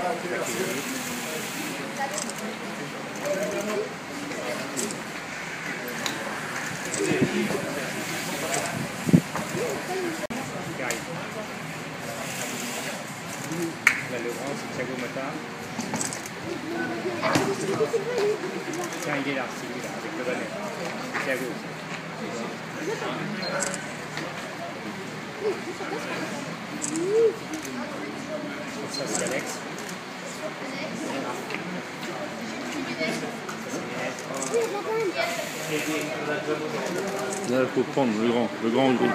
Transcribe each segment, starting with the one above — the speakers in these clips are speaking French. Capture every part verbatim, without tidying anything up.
Là, le grand, c'est Thiago Motta. Tiens, il est là, c'est lui là, avec le bonnet. Thiago. Ça, c'est Alex. Là, il faut prendre le grand, le grand gris.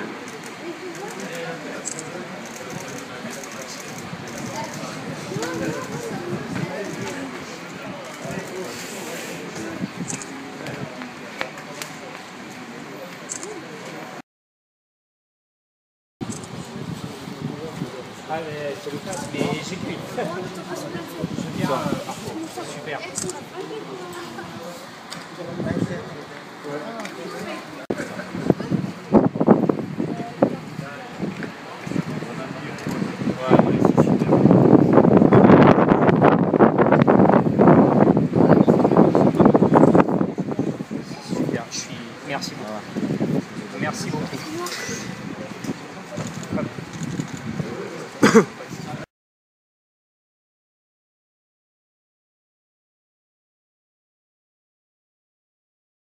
Ah, mais c'est le cas, mais j'écris. Je viens euh, parcours. Super. Super, je suis. Merci beaucoup. Merci beaucoup.